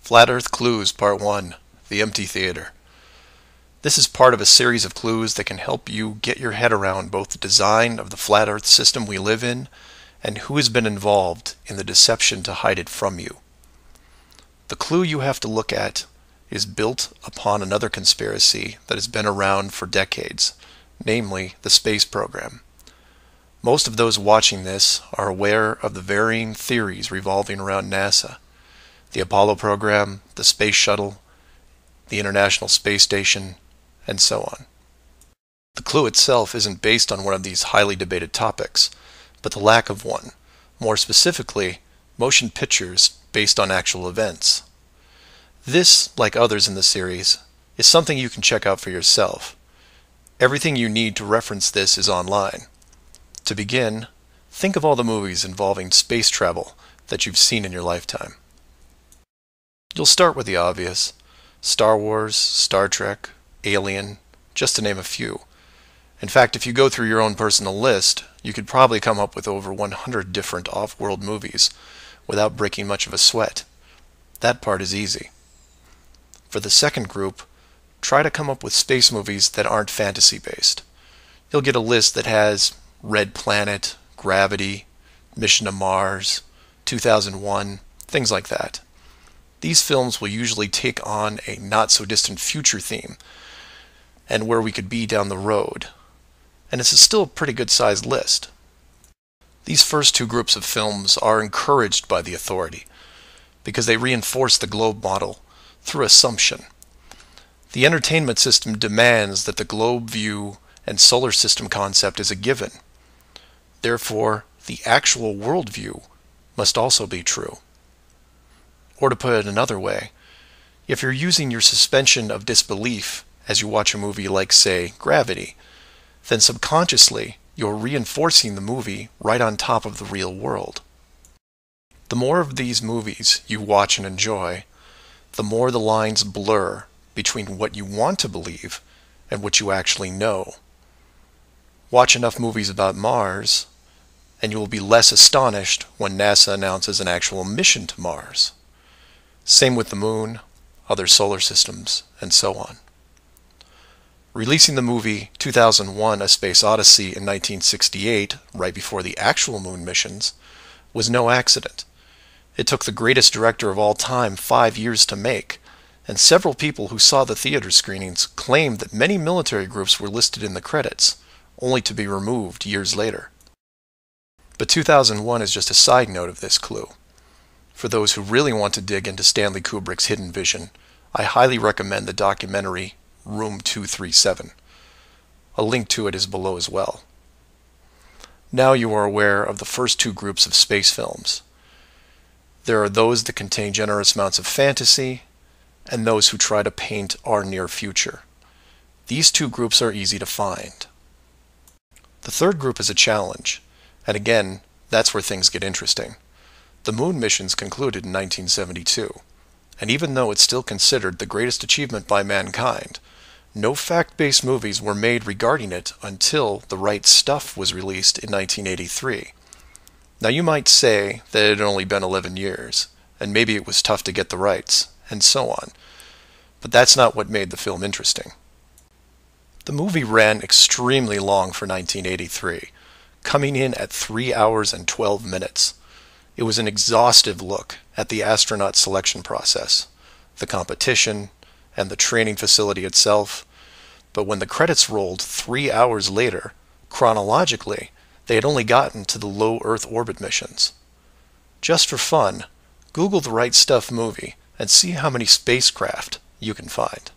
Flat Earth Clues Part 1, The Empty Theater. This is part of a series of clues that can help you get your head around both the design of the flat Earth system we live in and who has been involved in the deception to hide it from you. The clue you have to look at is built upon another conspiracy that has been around for decades, namely the space program. Most of those watching this are aware of the varying theories revolving around NASA. The Apollo program, the Space Shuttle, the International Space Station, and so on. The clue itself isn't based on one of these highly debated topics, but the lack of one, more specifically, motion pictures based on actual events. This, like others in the series, is something you can check out for yourself. Everything you need to reference this is online. To begin, think of all the movies involving space travel that you've seen in your lifetime. You'll start with the obvious: Star Wars, Star Trek, Alien, just to name a few. In fact, if you go through your own personal list, you could probably come up with over 100 different off-world movies without breaking much of a sweat. That part is easy. For the second group, try to come up with space movies that aren't fantasy-based. You'll get a list that has Red Planet, Gravity, Mission to Mars, 2001, things like that. These films will usually take on a not-so-distant future theme, and where we could be down the road. And it's still a pretty good-sized list. These first two groups of films are encouraged by the authority, because they reinforce the globe model through assumption. The entertainment system demands that the globe view and solar system concept is a given. Therefore, the actual worldview must also be true. Or to put it another way, if you're using your suspension of disbelief as you watch a movie like, say, Gravity, then subconsciously you're reinforcing the movie right on top of the real world. The more of these movies you watch and enjoy, the more the lines blur between what you want to believe and what you actually know. Watch enough movies about Mars, and you will be less astonished when NASA announces an actual mission to Mars. Same with the Moon, other solar systems, and so on. Releasing the movie 2001: A Space Odyssey in 1968, right before the actual Moon missions, was no accident. It took the greatest director of all time 5 years to make, and several people who saw the theater screenings claimed that many military groups were listed in the credits, only to be removed years later. But 2001 is just a side note of this clue. For those who really want to dig into Stanley Kubrick's hidden vision, I highly recommend the documentary Room 237. A link to it is below as well. Now you are aware of the first two groups of space films. There are those that contain generous amounts of fantasy, and those who try to paint our near future. These two groups are easy to find. The third group is a challenge, and again, that's where things get interesting. The Moon missions concluded in 1972, and even though it's still considered the greatest achievement by mankind, no fact-based movies were made regarding it until The Right Stuff was released in 1983. Now you might say that it had only been 11 years, and maybe it was tough to get the rights, and so on, but that's not what made the film interesting. The movie ran extremely long for 1983, coming in at 3 hours and 12 minutes. It was an exhaustive look at the astronaut selection process, the competition, and the training facility itself. But when the credits rolled 3 hours later, chronologically, they had only gotten to the low Earth orbit missions. Just for fun, Google The Right Stuff movie and see how many spacecraft you can find.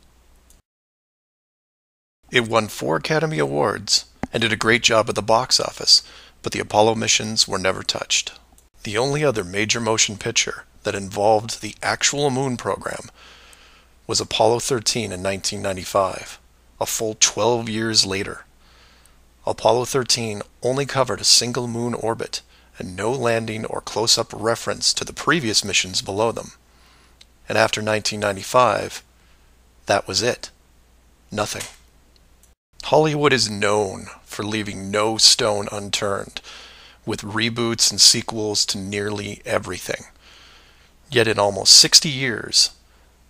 It won 4 Academy Awards and did a great job at the box office, but the Apollo missions were never touched. The only other major motion picture that involved the actual Moon program was Apollo 13 in 1995, a full 12 years later. Apollo 13 only covered a single moon orbit and no landing or close-up reference to the previous missions below them. And after 1995, that was it. Nothing. Hollywood is known for leaving no stone unturned, with reboots and sequels to nearly everything. Yet in almost 60 years,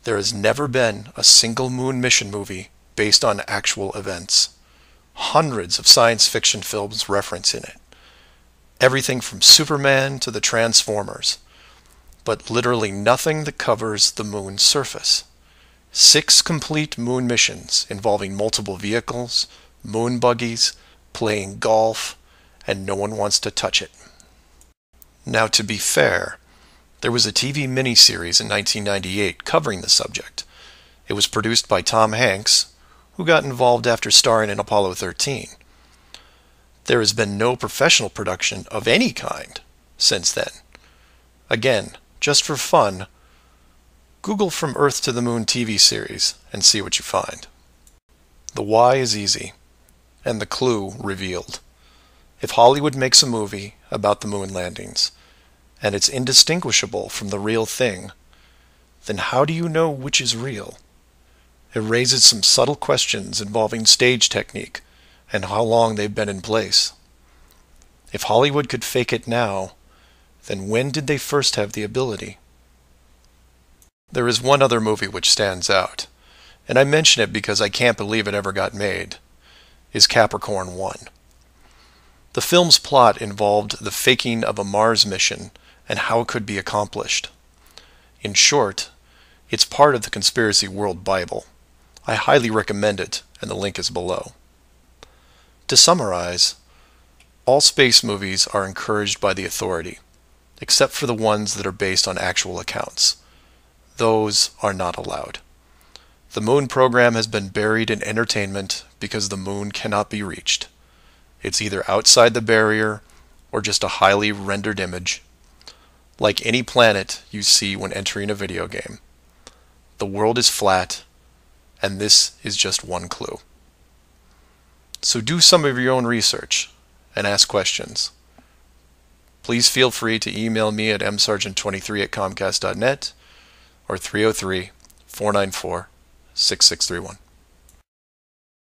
There has never been a single moon mission movie based on actual events. Hundreds of science fiction films reference in it. Everything from Superman to the Transformers. But literally nothing that covers the moon's surface. 6 complete moon missions involving multiple vehicles, moon buggies, playing golf, and no one wants to touch it. Now, to be fair, there was a TV miniseries in 1998 covering the subject. It was produced by Tom Hanks, who got involved after starring in Apollo 13. There has been no professional production of any kind since then. Again, just for fun, Google From Earth to the Moon TV series and see what you find. The why is easy, and the clue revealed. If Hollywood makes a movie about the moon landings, and it's indistinguishable from the real thing, then how do you know which is real? It raises some subtle questions involving stage technique and how long they've been in place. If Hollywood could fake it now, then when did they first have the ability? There is one other movie which stands out, and I mention it because I can't believe it ever got made, is Capricorn 1. The film's plot involved the faking of a Mars mission and how it could be accomplished. In short, it's part of the Conspiracy World Bible. I highly recommend it, and the link is below. To summarize, all space movies are encouraged by the authority, except for the ones that are based on actual accounts. Those are not allowed. The moon program has been buried in entertainment because the moon cannot be reached. It's either outside the barrier or just a highly rendered image, like any planet you see when entering a video game. The world is flat, and this is just one clue. So do some of your own research and ask questions. Please feel free to email me at msargent23@comcast.net or 303-494-6631.